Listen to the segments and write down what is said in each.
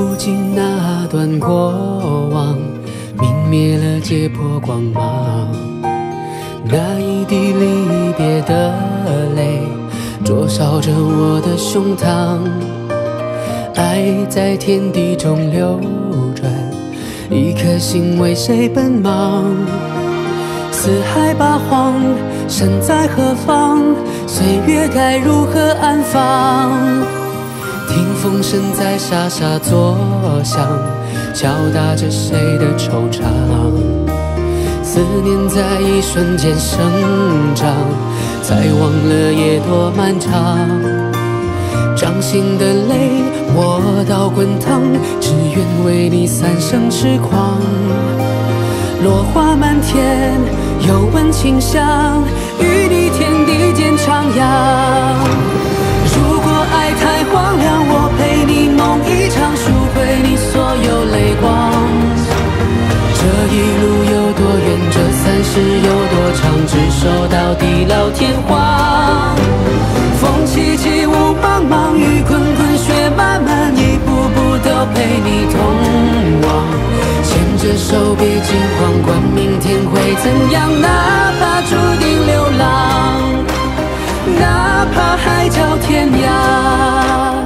不尽那段过往，泯灭了结魄光芒。那一滴离别的泪，灼烧着我的胸膛。爱在天地中流转，一颗心为谁奔忙？四海八荒，身在何方？岁月该如何安放？听风声在沙沙作响，敲打着谁的惆怅？思念在一瞬间生长，才忘了夜多漫长。掌心的泪我到滚烫，只愿为你三生痴狂。落花满天，又闻清香，与你天地间徜徉。如果爱太荒凉，我陪你梦一场，赎回你所有泪光。这一路有多远，这三世有多长，执手到地老天荒。风起起，雾茫茫，雨滚滚，雪漫漫，一步步都陪你同往。牵着手别惊慌，管明天会怎样，哪怕注定流浪，哪怕海角天涯。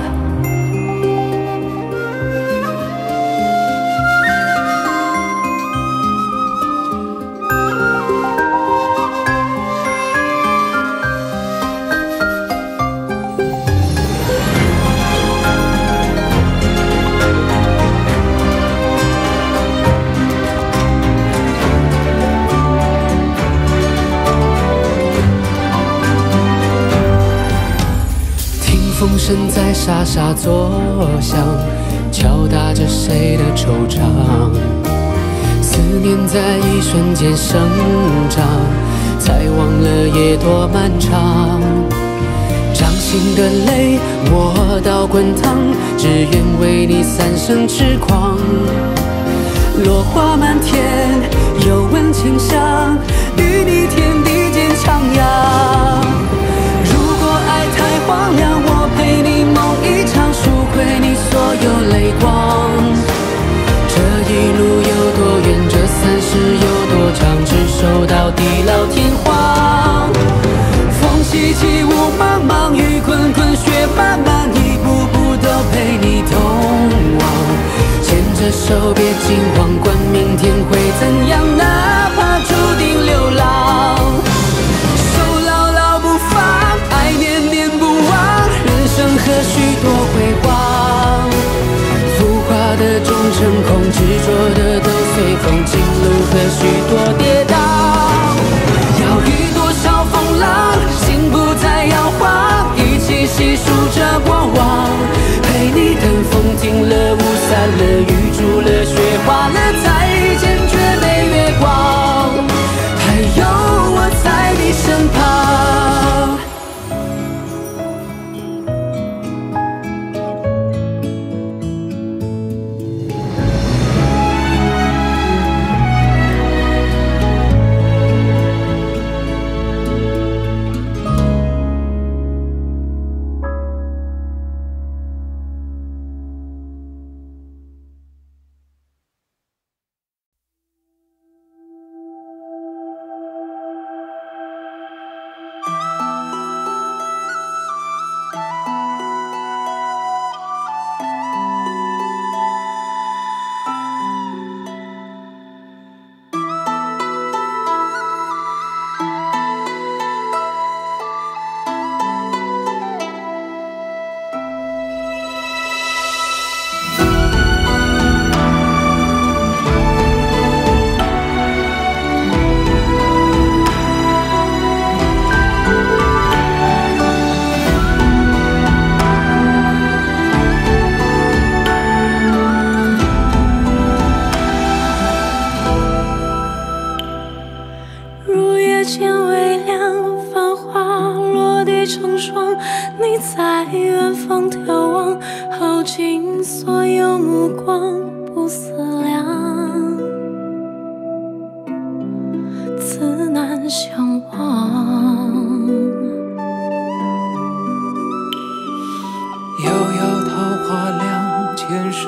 风声在沙沙作响，敲打着谁的惆怅。思念在一瞬间生长，才忘了夜多漫长。掌心的泪我到滚烫，只愿为你三生痴狂。落花满天，又闻清香，与你天地间徜徉。如果爱太荒凉，我陪你梦一场，赎回你所有泪光。这一路有多远，这三世有多长，执手到地老天荒。风起起，雾茫茫，雨滚滚，雪漫漫，一步步都陪你同往。牵着手别惊慌，管明天会怎样，哪怕注定流浪。手牢牢不放，爱念念不忘，人生何须多辉煌。浮华的终成空，执着的都随风，情路何须多跌宕。要遇多少风浪，心不再摇晃，一起细数着过往。陪你等风停了，雾散了，雨住了，雪化了，再见绝美月光，还有我在你身旁。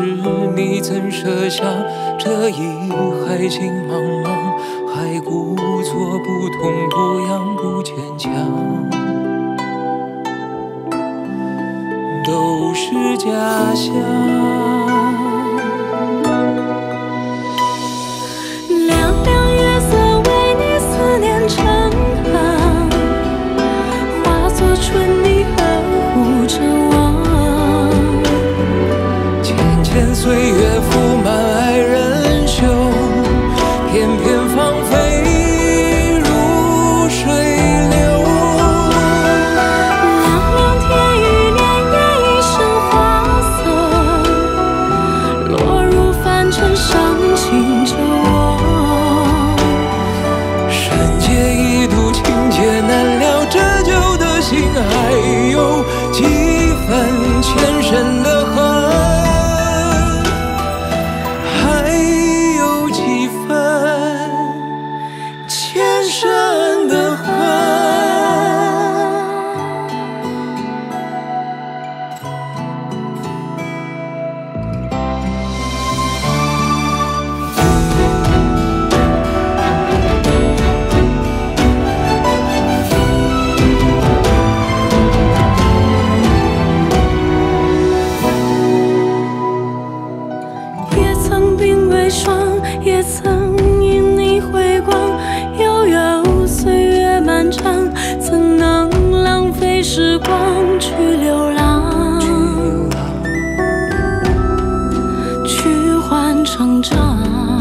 时，你曾设下这一海情茫茫，还故作不痛不痒不坚强，都是假象。 亮亮月色为你思念成行，化作春泥呵护着我。 浅浅岁月覆满爱人袖，片片芳菲如水流。 凉凉天雨潋滟一身花色，落入凡尘伤情着我。 深夜一度情劫难料，折旧的心还有几分前生的恨，还有几分前生的恨。 也曾鬓微霜，也曾因你回光，悠悠岁月漫长，怎能浪费时光去流浪，去换成长。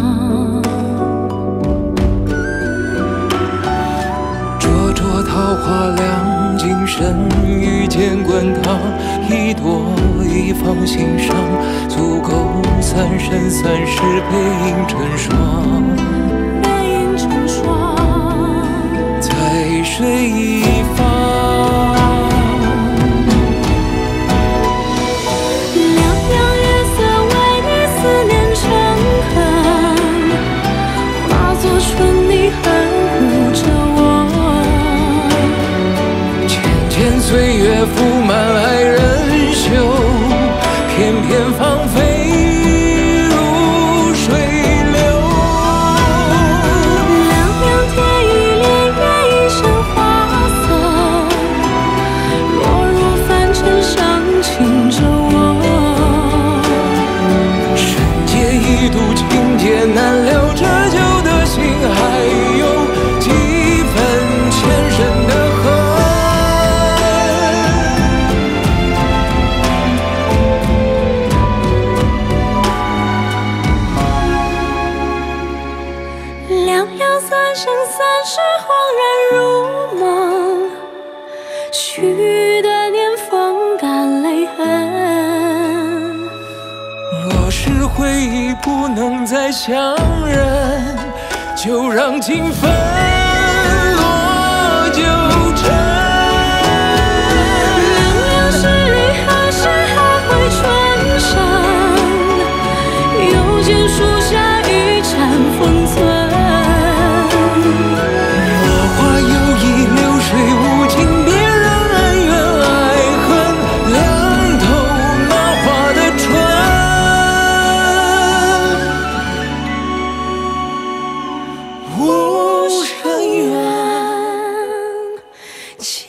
灼灼桃花凉，今生遇见滚烫，一朵一放心上，足够三生三世背影成双。 背影成双， 在水一方。 凉凉月色为你思念成河，化作春泥呵护着我。 浅浅岁月覆满爱人袖，片片芳菲如水流。 凉凉天雨潋滟一身花色，落入凡尘伤情着我。 深夜一度情劫难料，折旧的心还有几分前生的恨。 凉凉三生三世恍然如梦，许的年风干泪痕。 若是回忆不能再相认，就让情分落九尘。 凉凉十里何时还会春生？又见树下一盏封存。 落花有意，流水无情，别让恩怨爱恨凉透那花的春。无声远，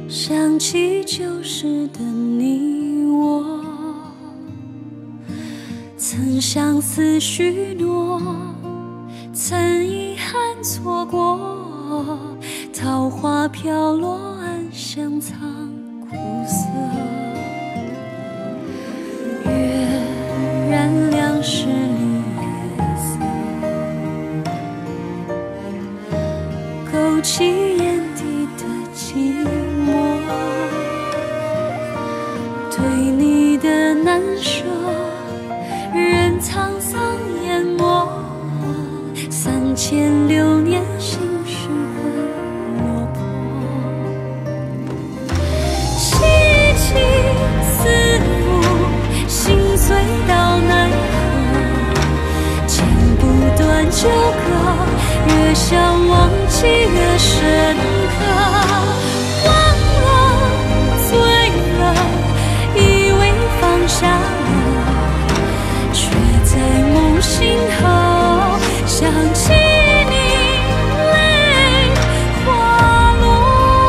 想起旧时的你我，曾相思许诺，曾遗憾错过，桃花飘落，暗香藏苦涩。月染两世里夜色，勾起眼底的寂寞。对你的难舍，任沧桑淹没。3600年，心事魂落魄。凄凄思慕，心碎到奈何。剪不断纠葛，越想忘记越深刻。忘了，醉了，以为放下了，却在梦醒后想起你，泪滑落。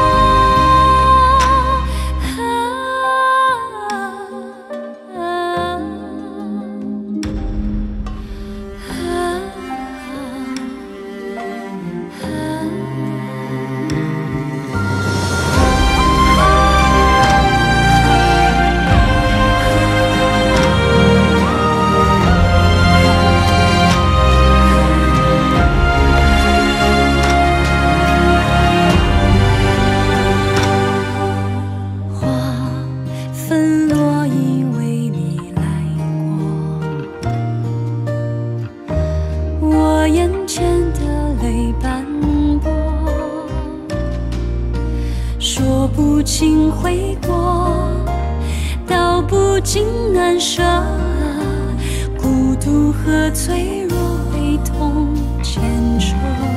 情回过，道不尽难舍，孤独和脆弱被痛牵扯。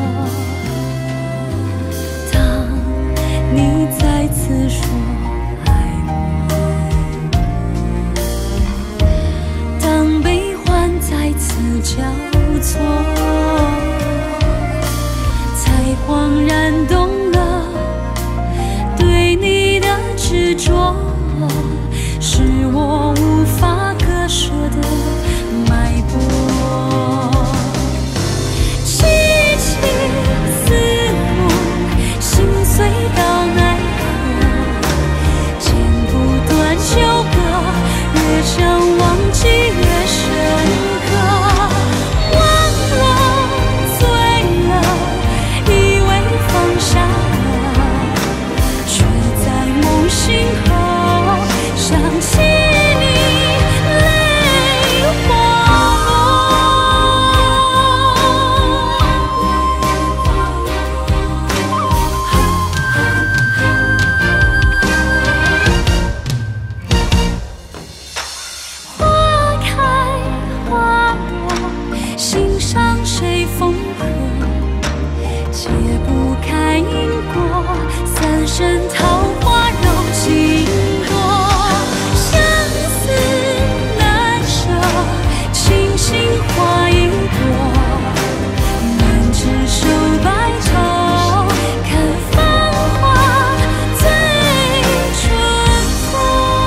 当你再次说爱我，当悲欢再次交错，才恍然懂了，对你的执着是我无法割舍的脉搏。凄凄思慕，心碎到奈何，剪不断纠葛，越想忘记越深刻。忘了，醉了，以为放下了，却在梦醒后想起你，泪滑落。花开花落，心上谁风和，解不开因果，三生桃花柔情多。相思难舍，清新花一朵，满纸手白头，看芳华醉春风。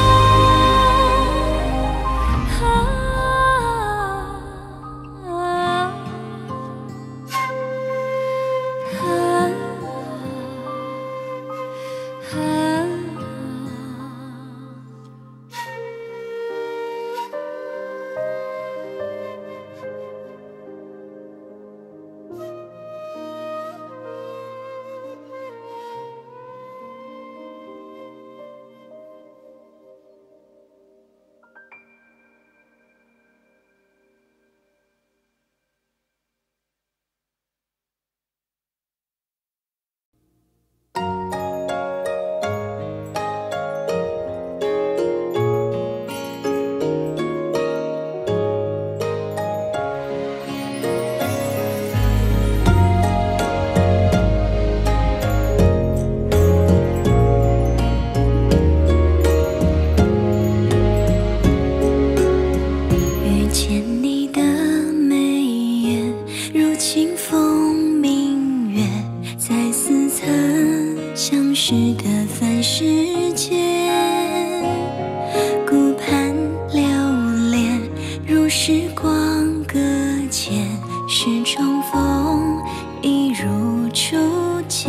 相识的凡世间，顾盼流连如时光搁浅，是重逢一如初见。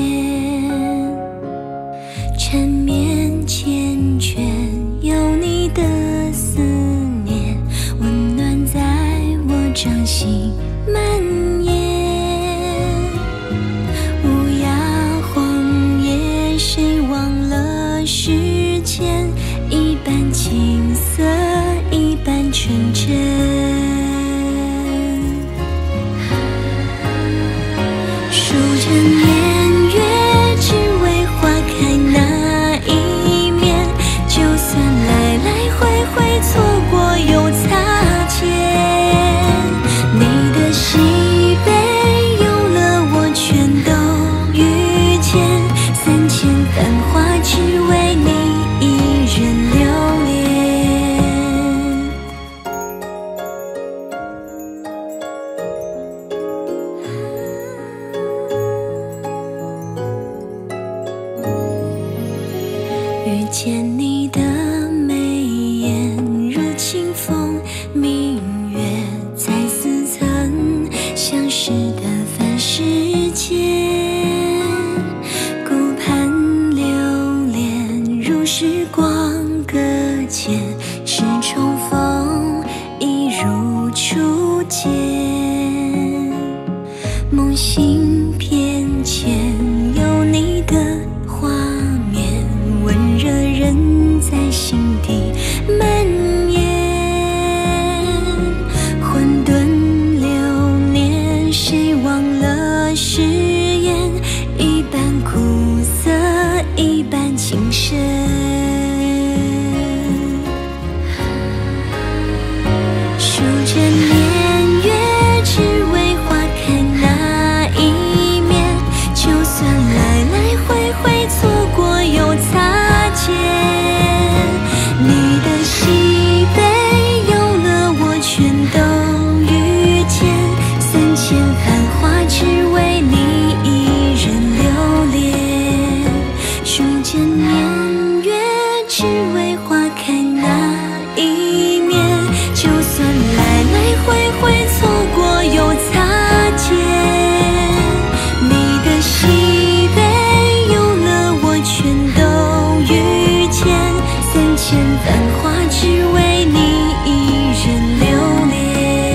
缠绵缱绻有你的思念，温暖在我掌心蔓延。无涯荒野，谁忘了时间？一半青涩，一半纯真。数着年月，只为花开那一面。就算来来回回错过又擦肩，你的喜悲有了我全都遇见。3000繁华只为你一人留恋。遇见你的眉眼如清风明月，在似曾相识的凡世间，顾盼流连如时光搁浅，是重逢一如初见。梦醒偏跹有你的画面，温热人在心底蔓延。混沌流年，谁忘了誓言？一半苦涩，一半情深。数着年月，只为花开那一面。就算来来回回错过又擦肩，你的喜悲有了我全都遇见。3000繁华只为你一人留恋。数着年月，只为花开那一面。就算来来回回错过又擦肩，你的喜悲有了我全都遇见。3000繁华只为你一人留恋。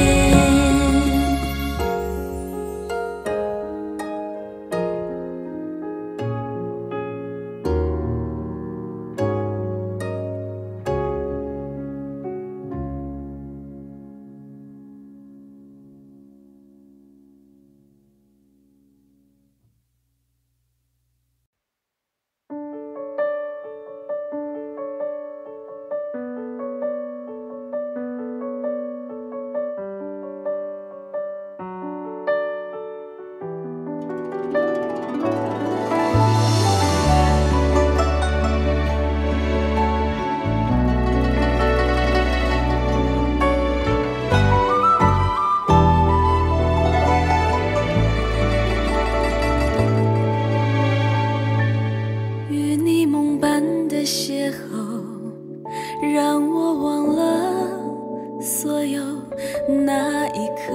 与你梦般的邂逅，让我忘了所有那一刻。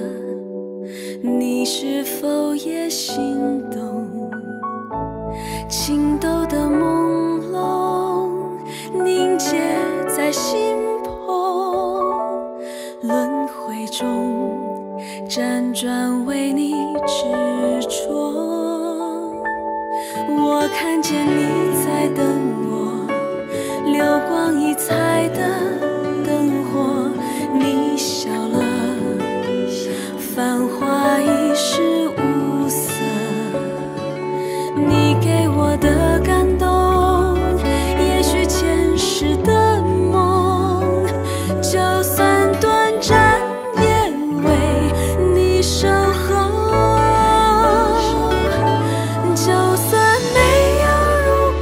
你是否也心动？情窦的朦胧凝结在心头，轮回中辗转为你执着。我看见你在等我，流光溢彩的灯火。你笑了，繁华已是无色。你给我的感动，也许前世的梦。就算短暂，也为你守候。就算没有如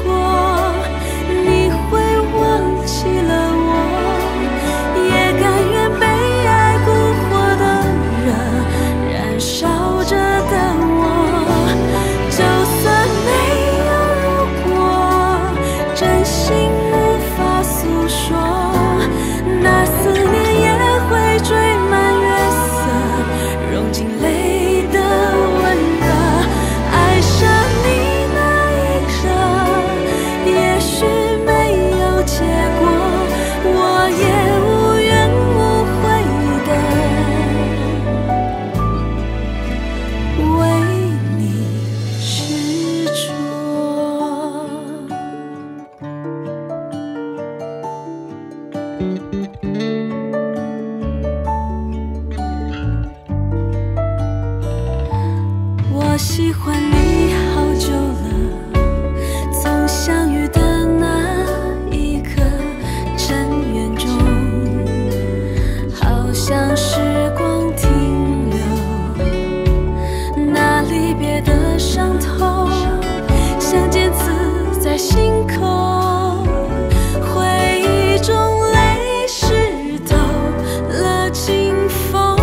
在心口，回忆中泪湿透了清风。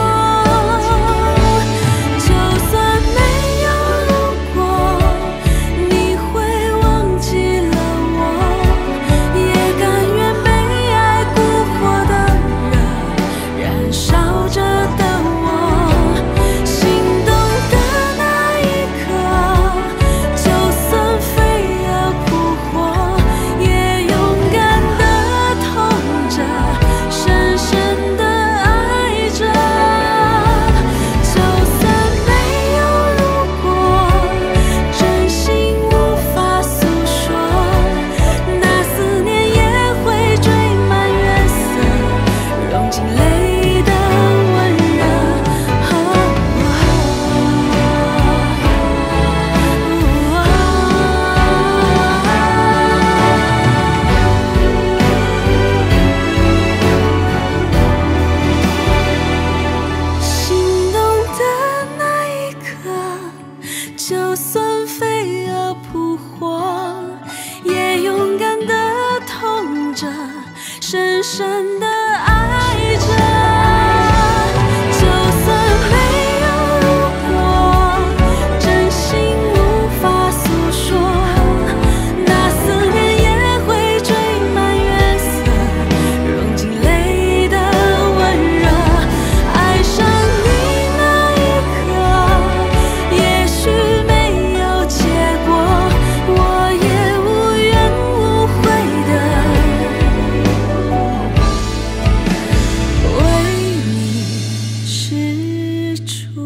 就算没有如果，你会忘记了我，也甘愿被爱蛊惑的热燃烧着的我，心动的那一刻，就算飞蛾扑火，也勇敢地痛着，深深地爱着。就算没有如果，真心无法诉说，那思念也会缀满月色，融进泪的温热。心动的那一刻，就算飞蛾扑火，也勇敢地痛着，深深地爱着。就算没有如果，真心无法诉说，那思念也会缀满月色，融进泪的温热。爱上你那一刻，也许没有结果，我也无怨无悔的为你执着。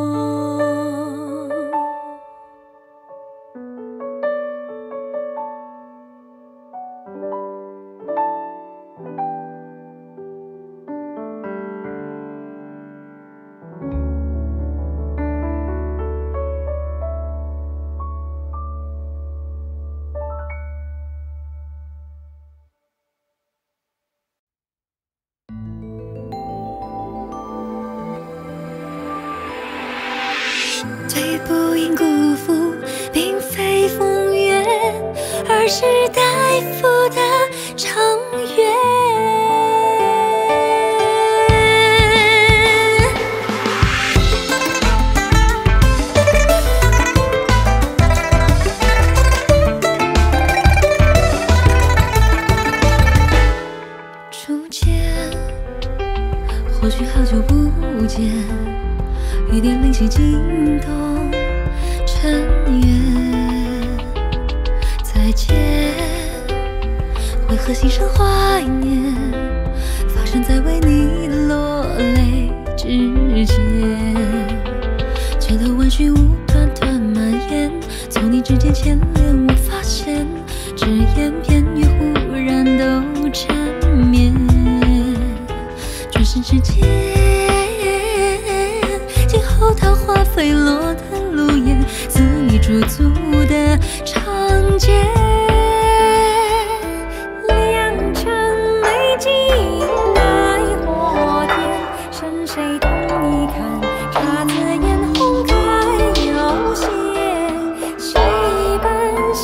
最不应辜负，并非风月，而是代付的长远。初见，或许好久不见，一点灵犀惊动尘缘。再见，为何心生怀念，发生在为你落泪之间。街头闻讯雾团团蔓延，从你指尖牵连，我发现只言片语忽然都缠绵。转身之间，今后桃花飞落的路沿，肆意驻足的长街，良辰美景奈何天，剩谁同你看？姹紫嫣红开有谢，谁伴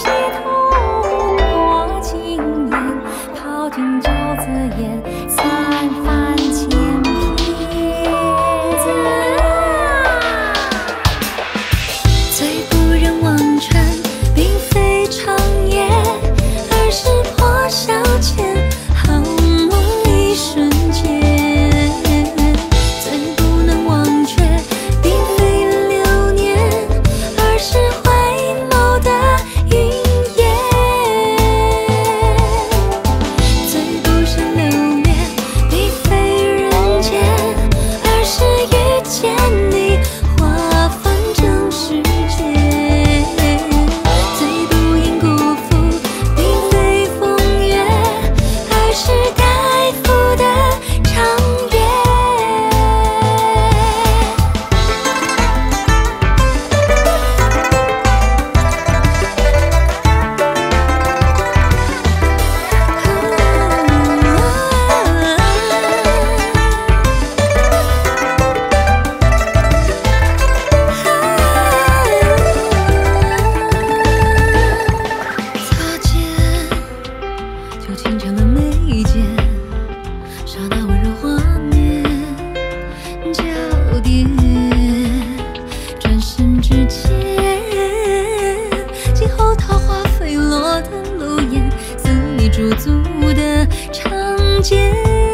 驻足的长街。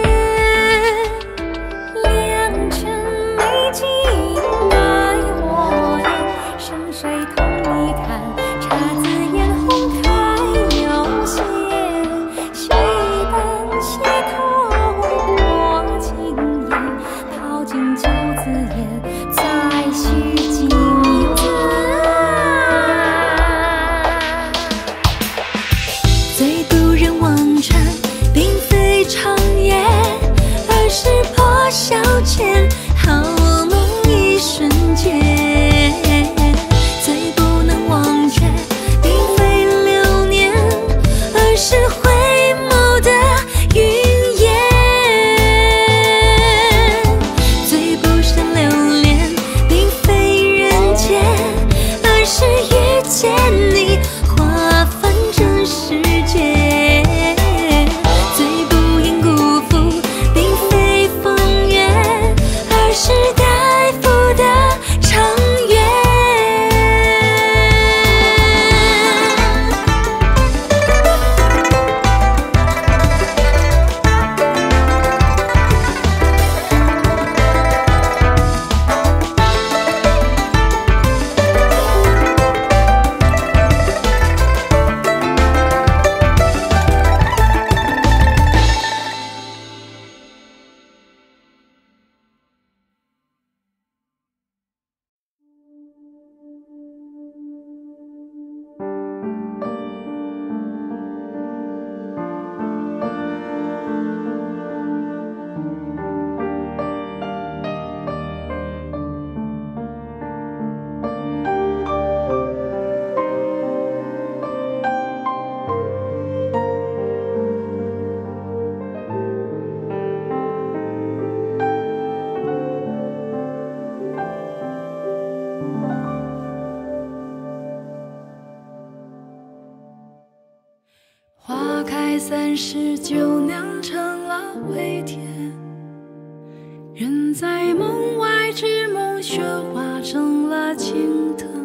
良辰美景爱我眼，深水同你看，姹紫嫣红开有限。须等溪头过尽烟，淘尽酒自言，再续锦衣字。最不忍忘川，并非长夜，而是破晓前好梦一瞬间。最不能忘却，并非流年，而是回眸的云烟。最不胜留恋，并非人间，而是遇见你划分这世界。最不应辜负，并非风月，而是待付的长远。花开39酿成了回甜，人在梦外之梦，雪化成了青藤。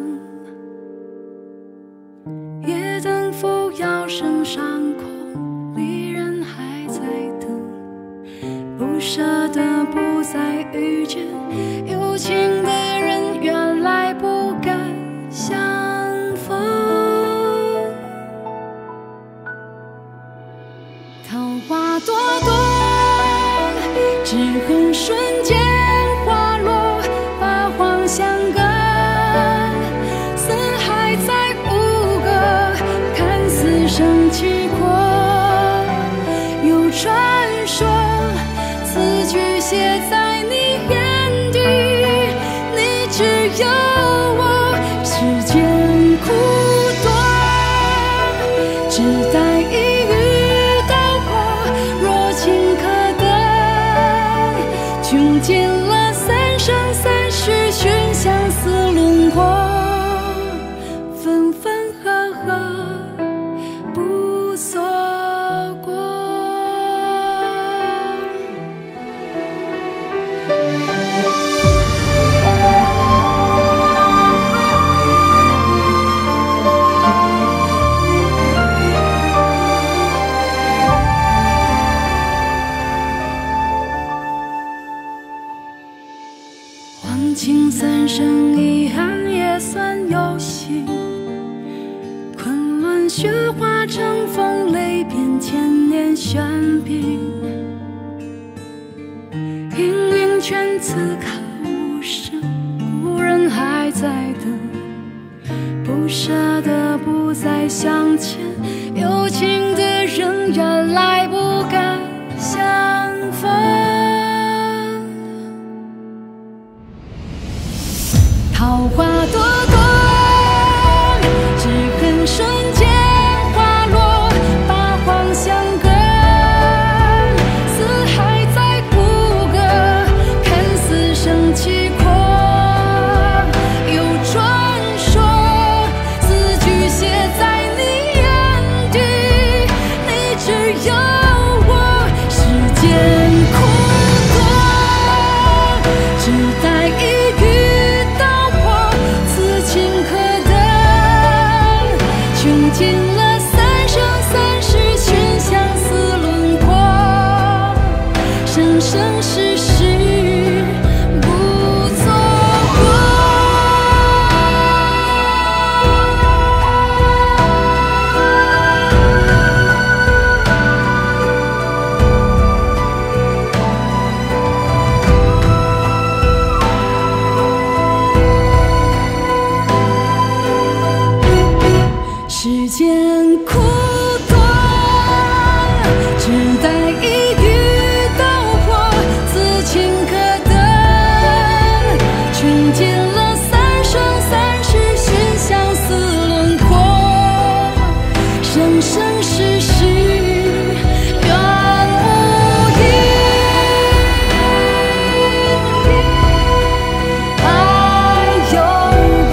夜灯扶摇升上空，离人还在等，不舍得不再遇见，有情的人原来不敢相逢。桃花朵朵，只恨瞬间花落，八荒相隔。四海再无隔，看似生契阔。有传说，此句写在你眼底，你只有我，世间苦短，只待一遇到过，若情可等，穷尽了三生三世寻相思轮廓，分分合合不错过。忘情三生遗憾也算有幸，昆仑雪化成风，泪变千年玄冰。氤氲泉此刻无声，故人还在等，不舍得不再相见，有情的人原来不敢相逢。桃花朵朵，只恨瞬间花落，八荒相隔。四海再无隔，看似生契阔。有传说，此句写在你眼底， 间苦短，只待一遇刀破，此情可等。穷尽了三生三世寻相思轮廓，生生世世缘无影。爱永恒。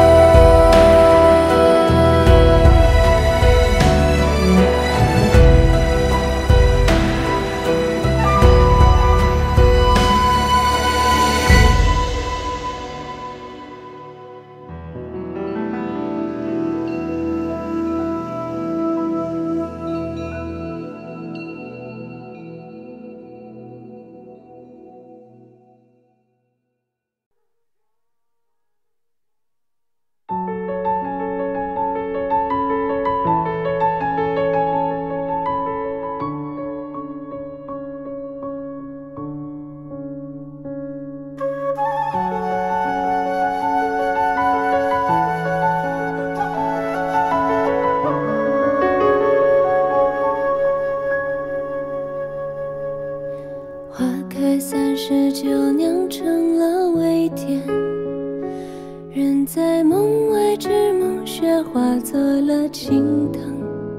花开39酿成了微甜，人在梦外之梦，雪化作了青藤。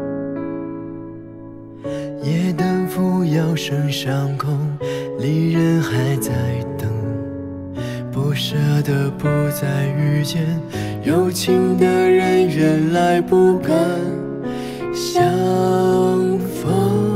夜灯扶摇升上空，离人还在等，不舍得不再遇见，有情的人原来不敢相逢。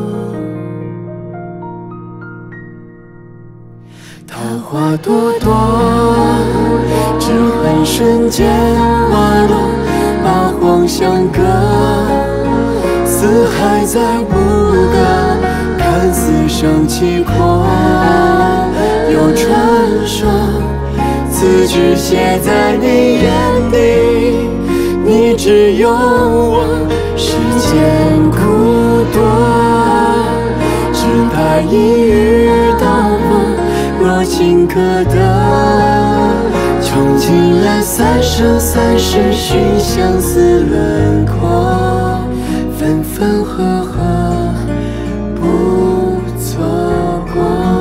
桃花朵朵，只恨瞬间滑落，八荒相隔，四海再不隔，看似生气阔，有传说，字句写在你眼底，你只有我，世间苦短，只待一遇刀破，若情可得，穷尽了三生三世寻相思轮廓，分分合合不错过。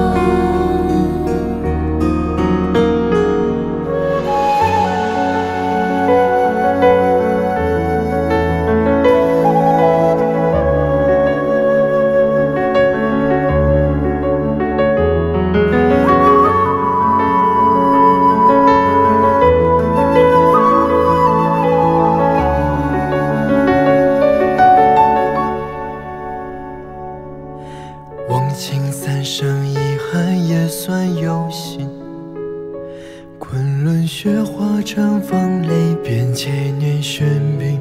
忘情三生遗憾也算有心，昆仑雪花乘风雷变，千年玄冰。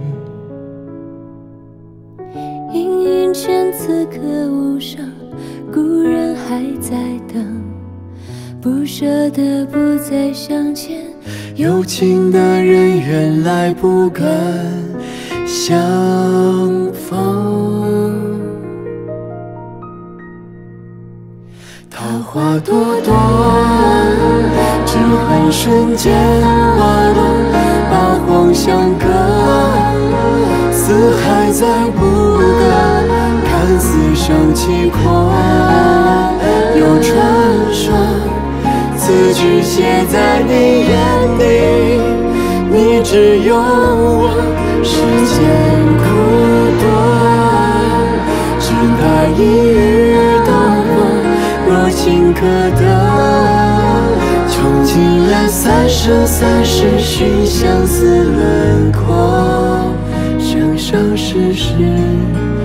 阴云间此刻无声，故人还在等，不舍得不再相见， 有情的人原来不敢相逢。桃花朵朵，只恨瞬间滑落，八荒相隔，四海再不隔，看似生气阔，有传说，字句写在你眼底，你只有我，世间苦短，只待一遇刀破，若情可得，穷尽了三生三世寻相思轮廓，生生世世